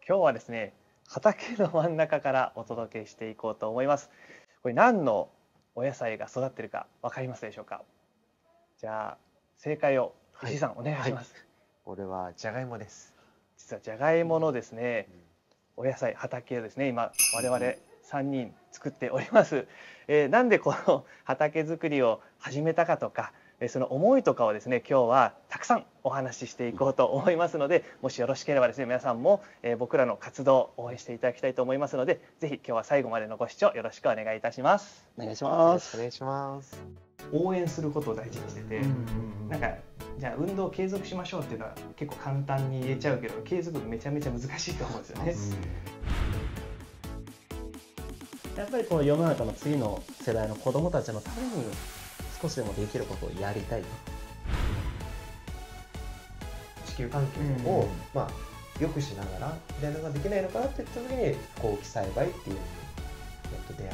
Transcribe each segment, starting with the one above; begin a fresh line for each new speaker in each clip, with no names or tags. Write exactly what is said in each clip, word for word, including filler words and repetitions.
今日はですね、畑の真ん中からお届けしていこうと思います。これ何のお野菜が育っているか分かりますでしょうか。じゃあ正解を石井さん、はい、お願いします。はい、
これはじゃがいもです。
実はじゃがいものですね、うん、お野菜畑をですね、今我々さんにん作っております。えー、なんでこの畑作りを始めたかとか、その思いとかをですね、今日はたくさんお話ししていこうと思いますので、もしよろしければですね、皆さんも僕らの活動を応援していただきたいと思いますので、ぜひ今日は最後までのご視聴よろしくお願いいたします。
お願いします。お願いします。
応援することを大事にしてて、なんかじゃあ運動を継続しましょうっていうのは結構簡単に言えちゃうけど、継続めちゃめちゃ難しいと思うんですよね。
やっぱりこの世の中の次の世代の子どもたちのために少しでもできることをやりたい。
地球環境を、うん、まあ良くしながらみたいなのができないのかなって言った時に後期栽培っていうのにと出会って、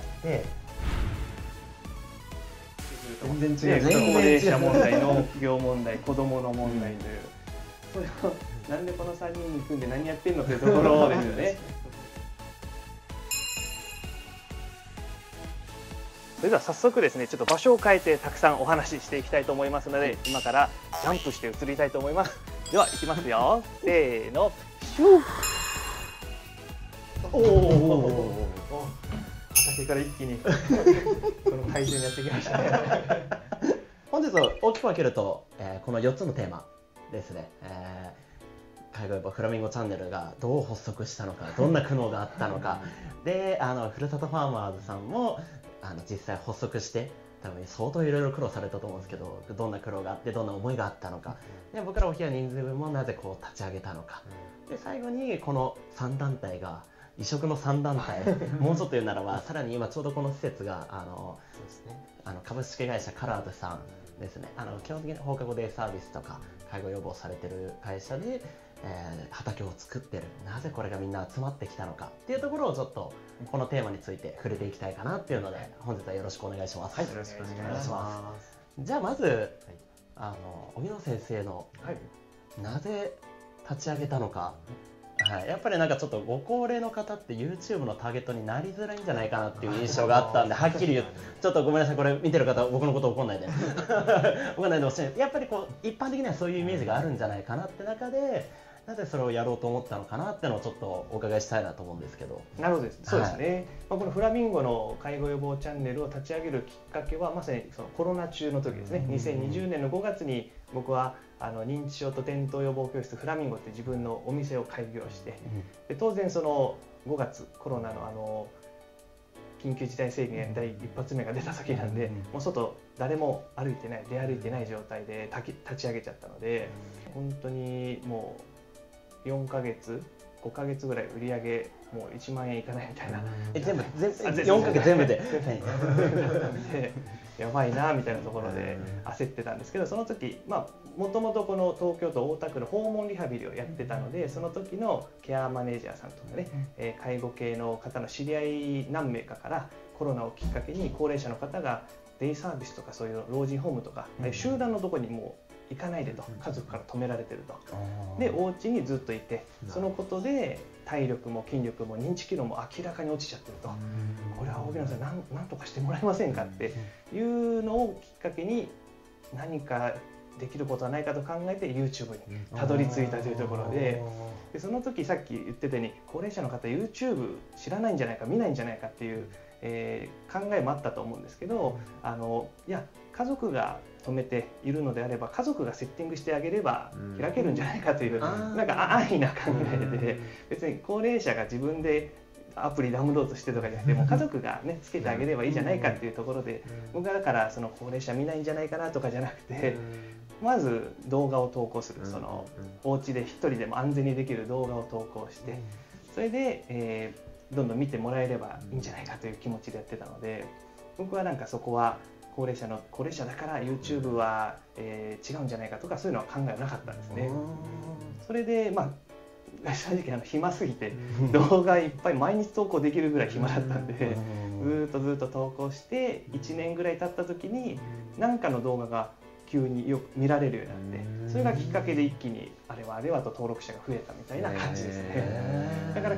全然違う。高齢者問題、農業問題、子どもの問題という、それをなんでこのさんにん組んで何やってんのというところですよね。それでは早速ですね、ちょっと場所を変えてたくさんお話ししていきたいと思いますので、今からジャンプして移りたいと思います。では行きますよ。せーの、シュー。おお。畑から一気にこの会場にやってきましたね。
本日は大きく分けると、えー、このよっつのテーマですね。えー、介護予防フラミンゴチャンネルがどう発足したのか、どんな苦悩があったのか、で、あのふるさとファーマーズさんもあの実際発足して多分相当いろいろ苦労されたと思うんですけど、どんな苦労があってどんな思いがあったのか、で僕らお部屋人数分もなぜこう立ち上げたのか、で最後にこのさん団体が異色のさん団体もうちょっと言うならばさらに今ちょうどこの施設があのそうですね、あの株式会社カラーズさんですね、あの基本的に放課後デイサービスとか介護予防されてる会社で、えー、畑を作ってる、なぜこれがみんな集まってきたのかっていうところをちょっとこのテーマについて触れていきたいかなっていうので、本日はよろしくお願いします。
はい、よろしくお願いします。
じゃあまず、はい、あの荻野先生の、はい、なぜ立ち上げたのか、はい、やっぱりなんかちょっとご高齢の方って YouTube のターゲットになりづらいんじゃないかなっていう印象があったんで、はっきり言う、ちょっとごめんなさい、これ見てる方僕のこと怒んないで怒んないでほしい。やっぱりこう一般的にはそういうイメージがあるんじゃないかなって中で、なぜそれをやろうと思ったのかなっていうのをちょっとお伺いしたいなと思うんですけど。
なるほどです。そうですね。はい、まあ、このフラミンゴの介護予防チャンネルを立ち上げるきっかけはまさにそのコロナ中の時ですね。にせんにじゅうねんのごがつに僕はあの認知症と転倒予防教室フラミンゴって自分のお店を開業して、で当然そのごがつコロナのあの緊急事態宣言第一発目が出た時なんで、もう外誰も歩いてない、出歩いてない状態で立ち上げちゃったので、本当にもうよんかげつごかげつぐらい売り上げもういちまんえんいかないみたいな。
え全部全部よんかげつ全部で
やばいなみたいなところで焦ってたんですけど、その時まあもともとこの東京都大田区の訪問リハビリをやってたので、その時のケアマネージャーさんとかね、えー、介護系の方の知り合い何名かからコロナをきっかけに高齢者の方がデイサービスとかそういう老人ホームとか、うん、集団のところにもう行かないでと、家族から止められてると、でお家にずっといて、そのことで体力も筋力も認知機能も明らかに落ちちゃってると、これは荻野さんなんなんとかしてもらえませんかっていうのをきっかけに何かできることはないかと考えて YouTube にたどり着いたというところで、でその時さっき言ってたように高齢者の方 YouTube 知らないんじゃないか見ないんじゃないかっていう、えー、考えもあったと思うんですけど、あのいや家族が止めているのであれば家族がセッティングしてあげれば開けるんじゃないかという、なんか安易な考えで、別に高齢者が自分でアプリダウンロードしてとかじゃなくて、もう家族がねつけてあげればいいじゃないかっていうところで、僕はだからその高齢者見ないんじゃないかなとかじゃなくて、まず動画を投稿する、そのお家で一人でも安全にできる動画を投稿して、それで、えー、どんどん見てもらえればいいんじゃないかという気持ちでやってたので、僕はなんかそこは高齢者の高齢者だから YouTube は、えー、違うんじゃないかとかそういうのは考えなかったんですね。それでまあ正直あの暇すぎて動画いっぱい毎日投稿できるぐらい暇だったんで、ずっとずっと投稿していちねんぐらい経った時に何かの動画が急によく見られるようになって、それがきっかけで一気にあれはあれはと登録者が増えたみたいな感じですね。だから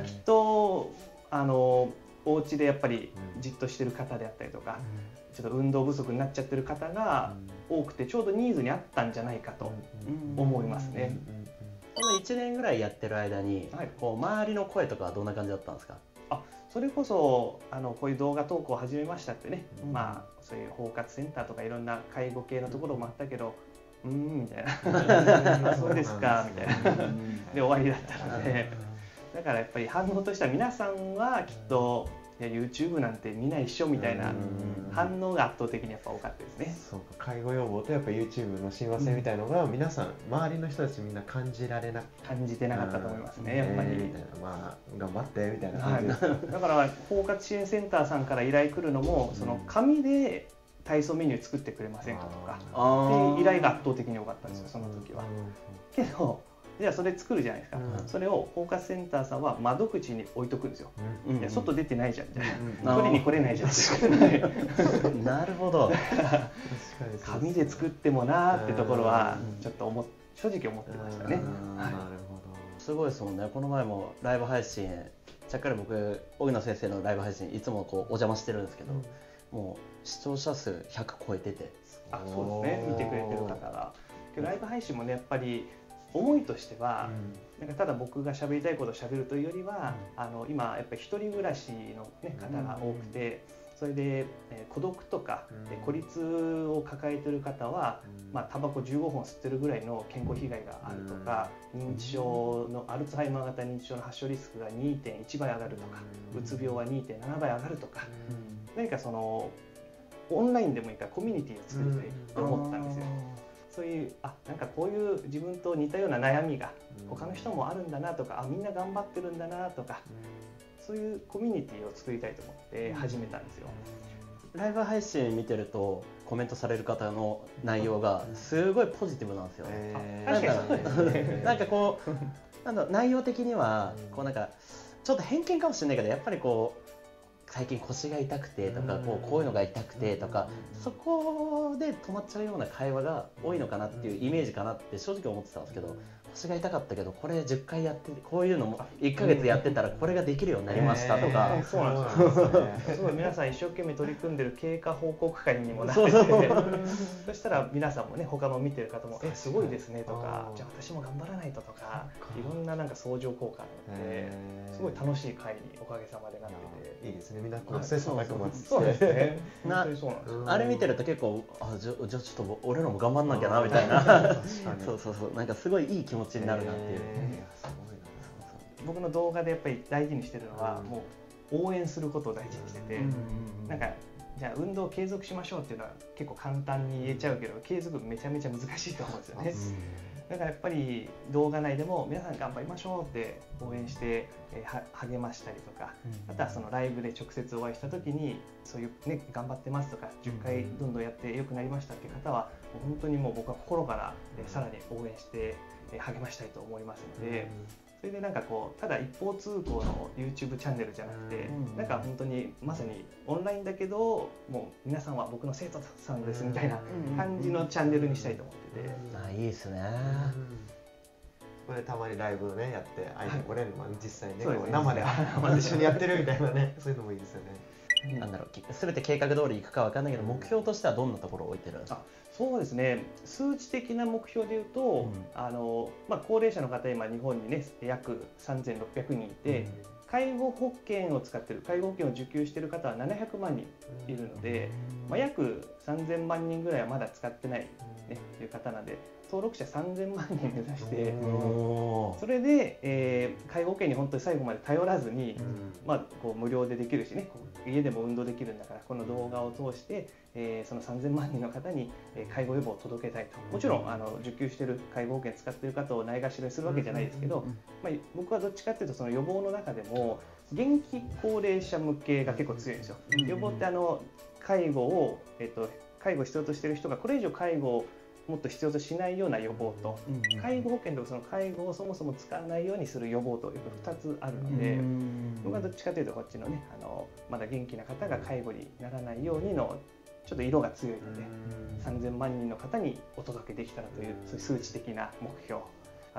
お家でやっぱりじっとしてる方であったりとか、ちょっと運動不足になっちゃってる方が多くて、ちょうどニーズに合ったんじゃないかと思いますね。
このいちねんぐらいやってる間に、
はい、
こう周りの声とかはどんな感じだったんですか？
あ、それこそあのこういう動画投稿を始めましたってね、うん、まあそういう包括センターとかいろんな介護系のところもあったけど、うーんみたいなそうですかみたいなで終わりだったので、だからやっぱり反応としては皆さんはきっといや YouTube なんて見ないっしょみたいな反応が圧倒的にやっぱ多かったですね。
そうか、介護予防とやっぱ YouTube の親和性みたいのが皆さん、周りの人たちみんな感じられな
感じてなかったと思いますね、やっぱり。
みたいな、まあ頑張ってみたいな感じです、
はい、だから包括支援センターさんから依頼来るのも、その紙で体操メニュー作ってくれませんかとかって依頼が圧倒的に多かったんですよ、その時は。けどじゃあそれ作るじゃないですか、うん、それを包括センターさんは窓口に置いとくんですよ、うん、いや外出てないじゃんみたいな、取りに来れないじゃん
なるほど
紙で作ってもなーってところはちょっと思正直思ってましたね。なる
ほど、すごいですもんね。この前もライブ配信、ちゃっかり僕荻野先生のライブ配信いつもこうお邪魔してるんですけど、うん、もう視聴者数ひゃく超えてて、
あ、そうですね、見てくれてる方が。ライブ配信もね、やっぱり思いとしては、うん、なんかただ僕が喋りたいことを喋るというよりは、うん、あの今やっぱり一人暮らしの、ね、方が多くて、うん、それで、えー、孤独とか、うん、孤立を抱えている方は、うん、まあタバコじゅうごほん吸ってるぐらいの健康被害があるとか、うん、認知症のアルツハイマー型認知症の発症リスクが にてんいちばい上がるとか、うん、うつ病は にてんななばい上がるとか、うん、何かそのオンラインでもいいからコミュニティを作りたいと思ったんですよ。そういうあなんかこういう自分と似たような悩みが他の人もあるんだなとか、あみんな頑張ってるんだなとか、そういうコミュニティを作りたいと思って始めたんですよ。
ライブ配信見てるとコメントされる方の内容がすごいポジティブなんですよね。確かになんかこうなんだ内容的にはこうなんかちょっと偏見かもしれないけど、やっぱりこう最近腰が痛くてとか、こうこういうのが痛くてとか、そこで止まっちゃうような会話が多いのかなっていうイメージかなって正直思ってたんですけど、腰が痛かったけどこれじゅっかいやってこういうのもいっかげつやってたらこれができるようになりましたとか、
えー、そうなんですよね。すごい皆さん一生懸命取り組んでる経過報告会にもなってて、そしたら皆さんもね、他の見てる方もえすごいですねとか、じゃあ私も頑張らないととか、いろんななんか相乗効果があって、すごい楽しい会におかげさまでなってて、
いいですね。みんなこう切磋琢磨して、
そうですね。
なあれ見てると結構あじゃじゃあちょっと俺らも頑張んなきゃなみたいな、そうそうそうなんかすごいいい気持ちになるなっていう。
僕の動画でやっぱり大事にしてるのは、もう応援することを大事にしてて、なんかじゃあ運動を継続しましょうっていうのは結構簡単に言えちゃうけど、継続めちゃめちゃ難しいと思うんですよね。だからやっぱり動画内でも皆さん頑張りましょうって応援して励ましたりとか、あとはそのライブで直接お会いした時にそういうね頑張ってますとかじゅっかいどんどんやって良くなりましたっていう方は本当にもう僕は心からさらに応援して励ましたいと思いますので、それでなんかこうただ一方通行の YouTube チャンネルじゃなくて、なんか本当にまさにオンラインだけどもう皆さんは僕の生徒さんですみたいな感じのチャンネルにしたいと思ってて、
あいいですね。
これたまにライブをねやって相手来れるのは実際ね生で一緒にやってるみたいなね、そういうのもいいですよね。
なんだろう、全て計画通りいくかわかんないけど、目標としてはどんなところを置いてるんですか？
そうですね、数値的な目標でいうと、うん、あのまあ、高齢者の方今日本にね約さんぜんろっぴゃくにんいて、うん、介護保険を使ってる介護保険を受給している方はななひゃくまんにんいるので、うん、まあ、約さんぜんまんにんぐらいはまだ使ってない、ね、という方なんで、登録者さんぜんまんにん目指して、それで、えー、介護保険に本当に最後まで頼らずに、うん、まあ、こう無料でできるしね、家でも運動できるんだから、この動画を通して、えー、そのさんぜんまんにんの方に介護予防を届けたいと。もちろんあの受給している介護保険使っている方をないがしろにするわけじゃないですけど、まあ、僕はどっちかというとその予防の中でも元気高齢者向けが結構強いんですよ。予防ってあの介護を、えー、と介護を必要としている人がこれ以上介護をもっと必要としないような予防と、介護保険とその介護をそもそも使わないようにする予防というふたつあるので、僕はどっちかというとこっちのね、あのまだ元気な方が介護にならないようにのちょっと色が強いので、さんぜんまんにんの方にお届けできたらという、そういう数値的な目標、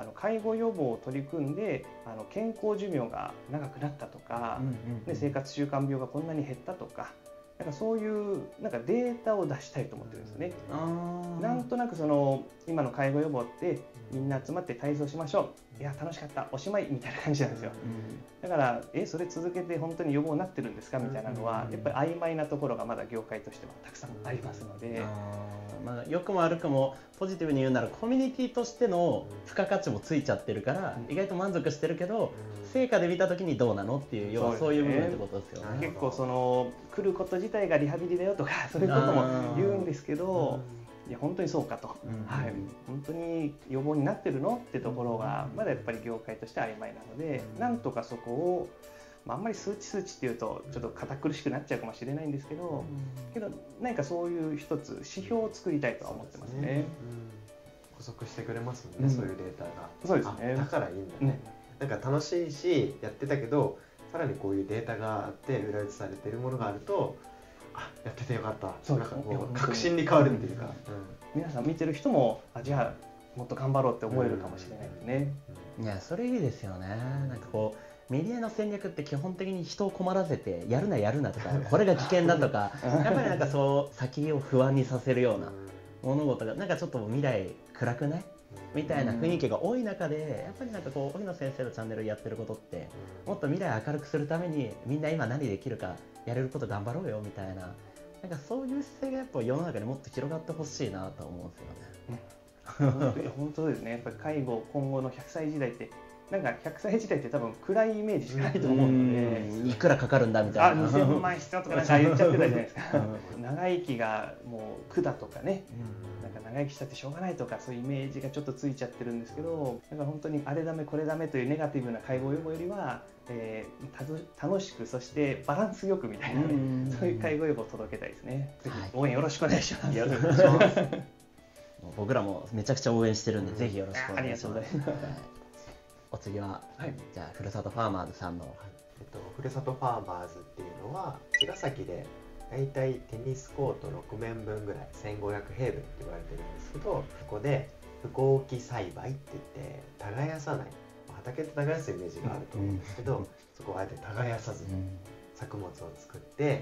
あの介護予防を取り組んであの健康寿命が長くなったとか、
うんうんうん
で生活習慣病がこんなに減ったとか、なんかそういうなんかデータを出したいと思ってるんですよね。
あー
なんとなくその今の介護予防ってみんな集まって体操しましょう、いや楽しかったおしまいみたいな感じなんですよ。だからえそれ続けて本当に予防になってるんですかみたいなのはやっぱり曖昧なところがまだ業界としてはたくさんありますので、
あーまあ、良くも悪くもポジティブに言うならコミュニティとしての付加価値もついちゃってるから
うん
意外と満足してるけど成果で見た時にどうなのっていう要はそういう部分ってことですよね。
結構その来ること自体がリハビリだよとかそういうことも言うんですけど、いや本当にそうかと、
うん
はい、本当に予防になってるのってところがまだやっぱり業界として曖昧なので、なんとかそこを、まあ、あんまり数値数値っていうとちょっと堅苦しくなっちゃうかもしれないんですけど、けど何かそういう一つ指標を作りたいとは思ってますね。
補足してくれますもんね、
うん
そういうデータが。
そうですね。
あだからいいんだね、なんか楽しいしやってたけどさらにこういうデータがあって裏打ちされてるものがあると、あやっててよかった、
そう
なんかこ
いや
う確信に変わるっていうか、
皆さん見てる人もあじゃあもっと頑張ろうって思えるかもしれないですね。
いやそれいいですよね。なんかこうメディアの戦略って基本的に人を困らせてやるなやるなとかこれが危険だとかやっぱりなんかそう先を不安にさせるような物事がなんかちょっと未来暗くないみたいな雰囲気が多い中でやっぱりなんかこう荻野先生のチャンネルやってることってもっと未来明るくするためにみんな今何できるかやれること頑張ろうよみたいな、なんかそういう姿勢がやっぱ世の中にもっと広がってほしいなと思うんですよね。
本当に本当ですね。やっぱり介護今後のひゃくさい時代ってなんかひゃくさい時代って多分暗いイメージしかないと思うので、
うんいくらかかるんだみた
あ
いな。
にせんまん必要とかなんか言っちゃってたじゃないですか。長生きがもう苦だとかね、なんか長生きしたってしょうがないとかそういうイメージがちょっとついちゃってるんですけど、だから本当にあれダメこれダメというネガティブな介護予防よりは、えー、たど楽しくそしてバランスよくみたいなね、
うん
そういう介護予防を届けたいですね。ぜひ
はい
応援よろしくお願いします。
よろしくお願いします。もう僕らもめちゃくちゃ応援してるんで、
うん
ぜひよろしくお願いします。
ありがとうござい
はいお次は、
はい
じゃあふるさとファーマーズさんの、
えっと、ふるさとファーマーズっていうのは茅ヶ崎でだいたいテニスコートろくめんぶんぐらいせんごひゃくへいぶんって言われてるんですけど、ここで不耕起栽培って言って耕さない、畑って耕すイメージがあると思うんですけど、
うん
そこをあえて耕さずに作物を作って、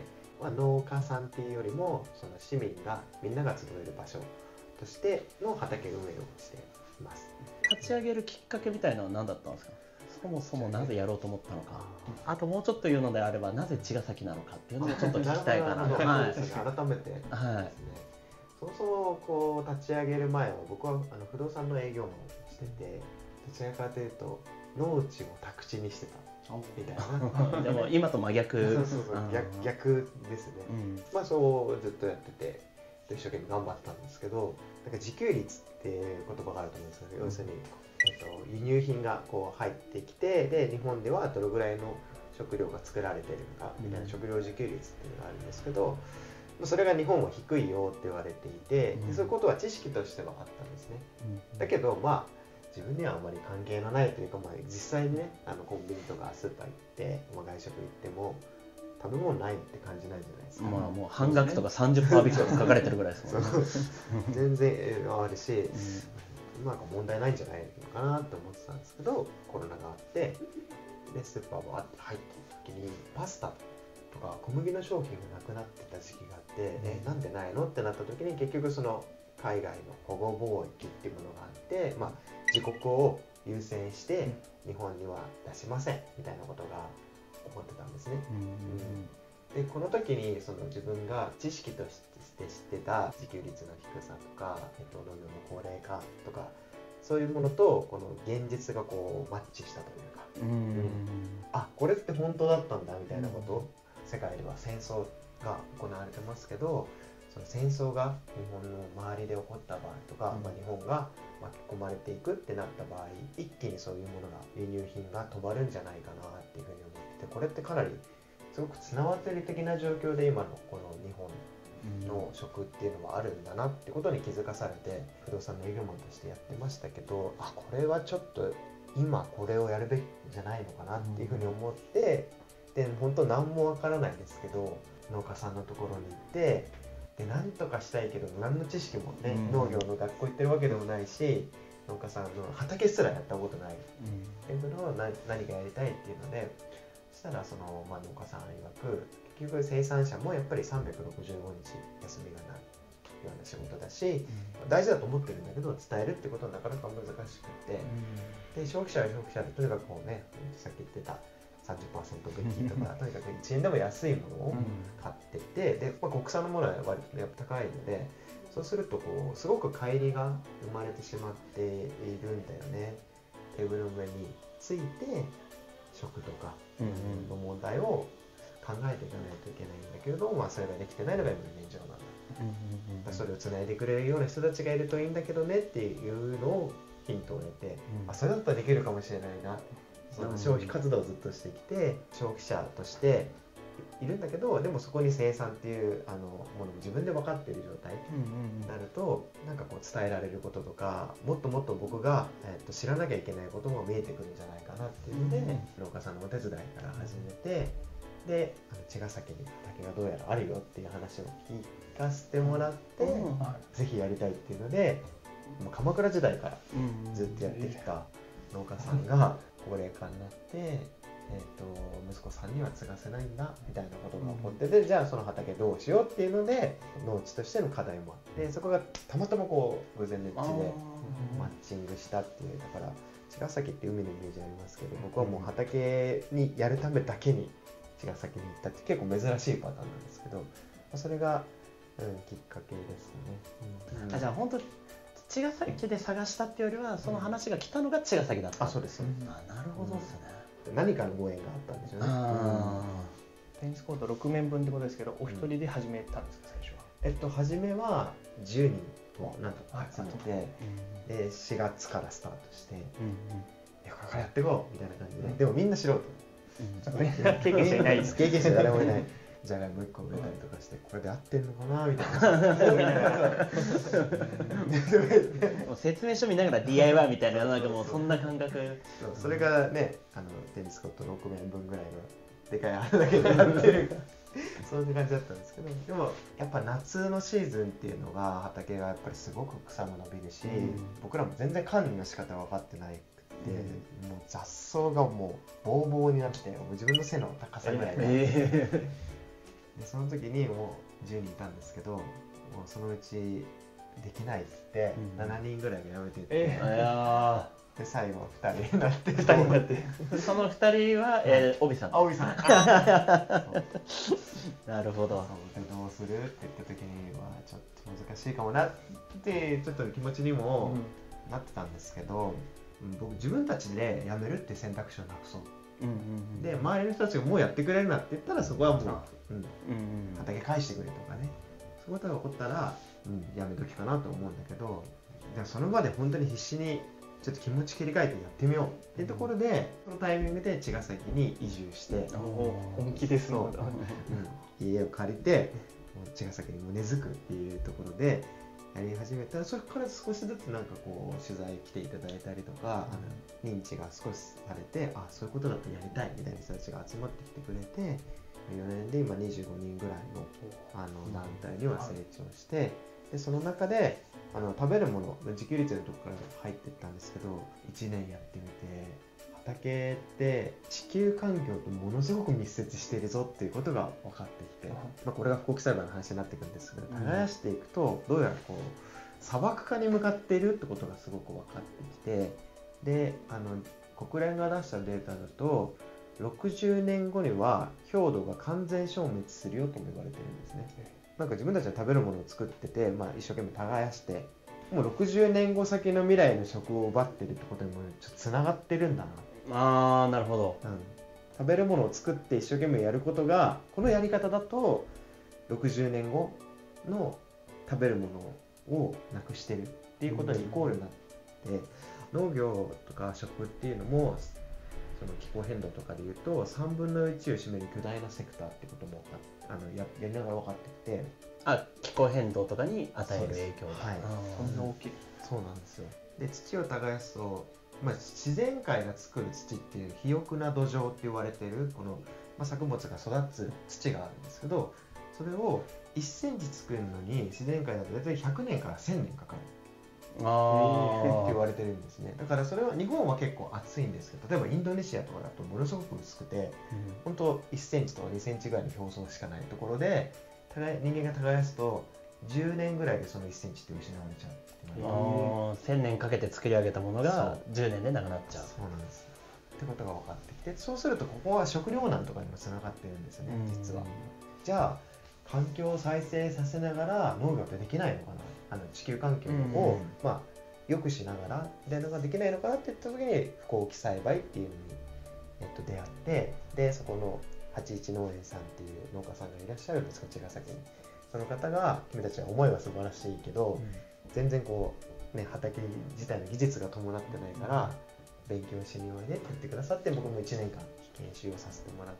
まあ、農家さんっていうよりもその市民がみんなが集える場所としての畑運営をしています。
立ち上げるきっかけみたいなのは何だったんですか。そもそもなぜやろうと思ったのか、あともうちょっと言うのであればなぜ茅ヶ崎なのかっていうのもちょっと聞きたいかなと。
るほど
はい
そうですね改めてですね、
はい
そもそもこう立ち上げる前は僕はあの不動産の営業マンをしてて、どちらかというと農地を宅地にしてたみたいな
でも今と真逆。
そうそうそう
うん
逆逆ですね、
うん
まあそうずっとやってて一生懸命頑張ったんですけど、なんか自給率っていう言葉があると思うんですけど、要するに、えっと、輸入品がこう入ってきて、で日本ではどのぐらいの食料が作られているのかみたいな食料自給率っていうのがあるんですけど、それが日本は低いよって言われていて、でそういうことは知識としてはあったんですね。だけどまあ自分にはあまり関係がないというか、まあ、実際にねあのコンビニとかスーパー行って、まあ、外食行っても食べ物ないって感じないじゃないですか。
まあもう半額とか さんじゅっパーセント引きとか書かれてるぐらいですもんね。
全然あるし、なんか問題ないんじゃないのかなって思ってたんですけど、コロナがあってでスーパーバーって入った時にパスタとか小麦の商品がなくなってた時期があって、えなんでないのってなった時に結局その海外の保護貿易っていうものがあって、まあ、自国を優先して日本には出しませんみたいなことが起こってたんですね。うん、でこの時にその自分が知識として知ってた自給率の低さとか、えっと、農業の高齢化とかそういうものとこの現実がこうマッチしたというか、
うんうん
あこれって本当だったんだみたいなことを、世界では戦争が行われてますけど、その戦争が日本の周りで起こった場合とか、
うん
まあ、日本が巻き込まれていくってなった場合、一気にそういうものが輸入品が止まるんじゃないかなっていうふうに思ってて、これってかなりすごく綱渡り的な状況で今のこの日本の食っていうのもあるんだなってことに気づかされて、不動産の営業マンとしてやってましたけど、あこれはちょっと今これをやるべきじゃないのかなっていうふうに思って、で本当何もわからないですけど農家さんのところに行って、で何とかしたいけど何の知識もね、
うん
農業の学校行ってるわけでもないし、 農家さんの畑すらやったことないけど何何かやりたいっていうので、そしたらその、まあ、農家さん曰く結局生産者もやっぱりさんびゃくろくじゅうごにち休みがないような仕事だし、うん、大事だと思ってるんだけど伝えるってことはなかなか難しくて、うん、で消費者は消費者でとにかくこうねさっき言ってたさんじゅっパーセント引きとかとにかくいちえんでも安いものを買ってて、で、まあ、国産のものは割とやっぱ高いので、そうするとこうすごく乖離が生まれてしまっているんだよね。テーブルの上について食とかの問題を考えていかないといけないんだけれども、まあ、それができてないのが今の現状なんだ。うん、それをつないでくれるような人たちがいるといいんだけどねっていうのをヒントを得て、うん、あそれだったらできるかもしれないな。その消費活動をずっとしてきて消費者としているんだけど、でもそこに生産っていうあのものを自分で分かっている状態になると、なんかこう伝えられることとかもっともっと僕が、えっと、知らなきゃいけないことも見えてくるんじゃないかなっていうので、うん、農家さんのお手伝いから始めて、であの茅ヶ崎に畑がどうやらあるよっていう話を聞かせてもらって、うん、ぜひやりたいっていうので、もう鎌倉時代からずっとやってきた農家さんが高齢化になって、えー、と息子さんには継がせないんだみたいなことが起こってて、うん、じゃあその畑どうしようっていうので農地としての課題もあって、そこがたまたまこう偶然の一致でマッチングしたっていう。だから茅ヶ崎って海のイメージありますけど、僕はもう畑にやるためだけに茅ヶ崎に行ったって結構珍しいパターンなんですけど、それが、うん、きっかけですね。
うん、あじゃあ本当茅ヶ崎で探したっていうよりは、その話が来たのが茅ヶ崎だった。
あ、そうです。
あ、なるほどですね。
何かのご縁があったんでしょうね。
テニスコートろくめんぶんってことですけど、お一人で始めたんですか、最初は。
えっと初めはじゅうにんとなんと集めて、でしがつからスタートして、いやこれからやっていこうみたいな感じで、でもみんな素人。
経験者いないです。
経験者誰もいない。じゃがいもいっこ植えたりとかして、これで合ってんのかなみたいな。
説明書見ながら ディーアイワイ みたいな、なんかもうそんな感覚。
そうそれがね、あのテニスコートろくめんぶんぐらいのでかい穴だけでやってるそんな感じだったんですけど、でもやっぱ夏のシーズンっていうのが畑がやっぱりすごく草も伸びるし、うん、僕らも全然管理の仕方分かってない。でもう雑草がもうボーボーになって、もう自分の背の高さぐらいで、えー、でその時にもうじゅうにんいたんですけど、もうそのうちできないって言って、うん、しちにんぐらいが辞めていって、えー、で最後ふたりになってふたりになって
そのふたりは、えー、帯さん。
あ、帯さん
なるほど。
そうでどうするって言った時にはちょっと難しいかもなってちょっと気持ちにもなってたんですけど、僕自分たちで辞めるって選択肢をなくそう、うんうんうん、で周りの人たちがもうやってくれるなって言ったら、そこはもう、うんうんうん、畑返してくれとかね、そういうことが起こったら、うん、辞め時かなと思うんだけど、でその場で本当に必死にちょっと気持ち切り替えてやってみようっていうところで、そのタイミングで茅ヶ崎に移住して、
本気ですの、
うん、家を借りて茅ヶ崎にも根付くっていうところでやり始めたら、それから少しずつなんかこう取材来ていただいたりとか、あの認知が少しされて、あ、そういうことだとやりたいみたいな人たちが集まってきてくれて、よねんで今にじゅうごにんぐらいの、あの団体には成長して、でその中であの食べるもの自給率のところから入っていったんですけど、いちねんやってみて、畑って地球環境とものすごく密接しているぞっていうことが分かってきて、まあ、これが富国栽培の話になってくるんですけど、耕していくとどうやらこう砂漠化に向かっているってことがすごく分かってきて、であの国連が出したデータだとろくじゅうねんごには氷土が完全消滅するよとも言われてるんですね。なんか自分たちが食べるものを作ってて、まあ、一生懸命耕してもうろくじゅうねんご先の未来の食を奪ってるってことにもちょっとつながってるんだな。
あー、なるほど、
うん、食べるものを作って一生懸命やることが、このやり方だとろくじゅうねんごの食べるものをなくしてるっていうことにイコールになって、うん、農業とか食っていうのもその気候変動とかでいうとさんぶんのいちを占める巨大なセクターってこともあの や, やりながら分かってきて、
あ、気候変動とかに与える影響が、
はい、
そんな大きい。
そうなんですよ。で土を耕すと、まあ、自然界が作る土っていう肥沃な土壌って言われてるこの、まあ、作物が育つ土があるんですけど、それをいっセンチ作るのに自然界だと大体ひゃくねんからせんねんかかる。 って言われてるんですね。だからそれは日本は結構厚いんですけど、例えばインドネシアとかだとものすごく薄くて、本当いっセンチとかにセンチぐらいの表層しかないところで、人間が耕すとじゅうねんぐらいでそのいっセンチって失われちゃうっていうのが、
せんねんかけて作り上げたものがじゅうねんでなくなっちゃう。
そうなんです。ってことが分かってきて、そうするとここは食糧難とかにもつながってるんですよね、実は。じゃあ環境を再生させながら農業ってできないのかな、あの地球環境を、まあ、良くしながらみたいなのができないのかなって言った時に不耕起栽培っていうのに、えっと、出会って、でそこのはちいち農園さんっていう農家さんがいらっしゃるんですか、茅ヶ崎に。その方が君たちは思いは素晴らしいけど、うん、全然こう、ね、畑自体の技術が伴ってないから勉強しにおいでって言ってくださって、僕もいちねんかん研修をさせてもらって、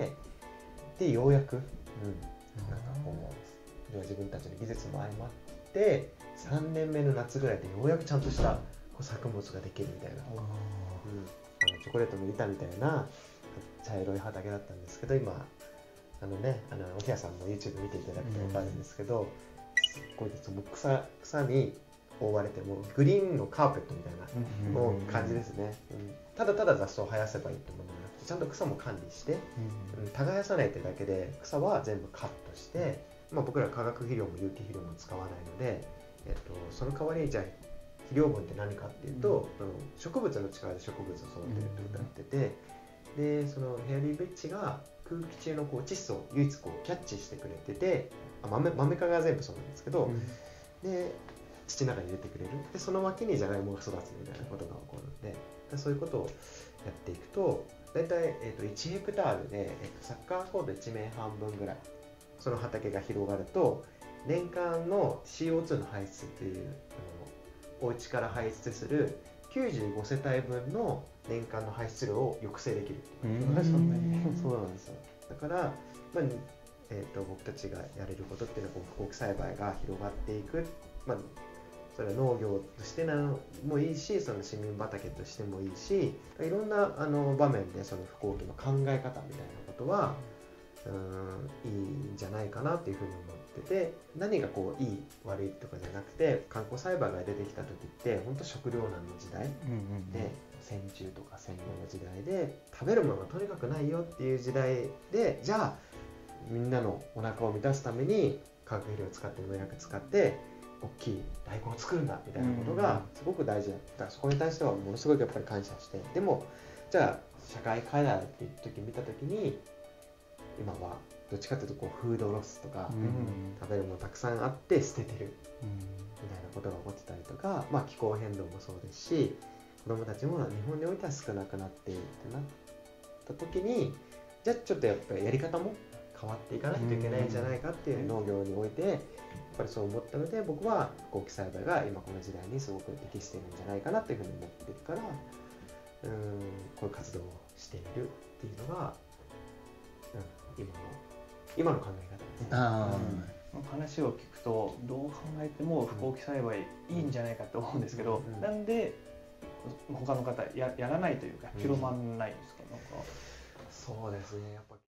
でようやく、うん、なんかこう自分たちの技術も相まってさんねんめの夏ぐらいでようやくちゃんとしたこう作物ができるみたいな、うん、あのチョコレートの板みたいな茶色い畑だったんですけど、今あのね、あのおひやさんも YouTube 見ていただくと分かるんですけど、うん、すっごいです。もう 草, 草に覆われて、もうグリーンのカーペットみたいなもう感じですね、うん、ただただ雑草を生やせばいいってものじゃなくて、ちゃんと草も管理して、うん、耕さないってだけで草は全部カットして、まあ、僕ら化学肥料も有機肥料も使わないので、えっと、その代わりにじゃあ肥料分って何かっていうと、うん、植物の力で植物を育てるってことになってて、でそのヘアリーベッジが空気中のこう窒素を唯一こうキャッチしてくれてて、あ 豆, 豆科が全部そうなんですけど、うん、で土の中に入れてくれる。でその脇にじゃがいもが育つみたいなことが起こるので、でそういうことをやっていくと、だいたい、えー、といちヘクタールで、えー、とサッカーコートいちめいはんぶんぐらいその畑が広がると、年間の シーオーツー の排出っていう、あのお家から排出するきゅうじゅうごせたいぶんの年間の排出量を抑制できるっていうことが、そうなんですよ。だから、まあえー、と僕たちがやれることっていうのは、不耕起栽培が広がっていく、まあ、それは農業としてもいいし、その市民畑としてもいいし、いろんなあの場面でその不耕起の考え方みたいなことはうんいいんじゃないかなっていうふうに思ってて、何がこういい悪いとかじゃなくて、観光栽培が出てきた時って本当食糧難の時代で、うんうんうん、戦中とか戦後の時代で食べるものがとにかくないよっていう時代で、じゃあみんなのお腹を満たすために化学肥料を使って農薬使って大きい大根を作るんだみたいなことがすごく大事だった。そこに対してはものすごくやっぱり感謝して、でもじゃあ社会課題っていう時見た時に、今はどっちかというとこうフードロスとか、うん、食べるものたくさんあって捨ててるみたいなことが起こってたりとか、まあ、気候変動もそうですし、子どもたちも日本においては少なくなっているってなった時に、じゃあちょっとやっぱりやり方も変わっていかないといけないんじゃないかっていう農業においてやっぱりそう思ったので、僕は不耕起栽培が今この時代にすごく適しているんじゃないかなっていうふうに思っているから、うーんこういう活動をしているっていうのが、うん、今の今の考え方ですね。
あ、うん、話を聞くとどう考えても不耕起栽培いいんじゃないかと思うんですけど、うん、なんで他の方 や, やらないというか広まらないんですか、うん、なんか
そうですね、やっぱ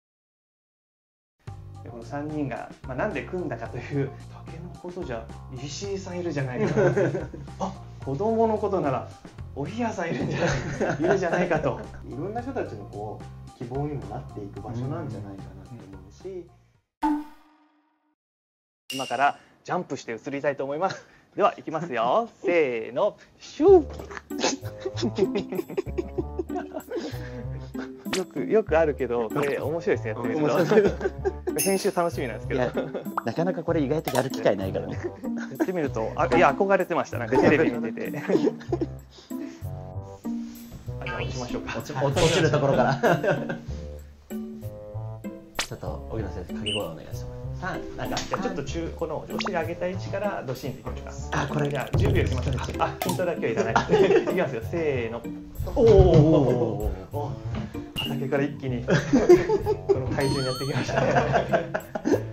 このさんにんが、まあ、なんで組んだかという、竹のことじゃ石井さんいるじゃないかなあ、子供のことならおひやさんいるんじゃないいるじゃないかと、
いろんな人たちのこう希望にもなっていく場所なんじゃないかなと思うし、
今からジャンプして移りたいと思います。ではいきますよせーの、シューよくよくあるけど、これ面白いですね、やってみると編集楽しみなんですけど、
なかなかこれ意外とやる機会ないからね
やってみると、あ、いや憧れてました、なんかテレビ見ててあ、じゃあ落ちましょうか、
落ち、落ちるところからちょっと荻野先生、掛け声お願いします。さん、なんか
じゃあちょっと中、このお尻上げた位置からドシンっていきましょうか。
あ、これ
じゃあじゅうびょういきましょう。あ、ヒントだけはいらないいきますよ、せーの。おお、畑から一気にこの体重にやってきましたね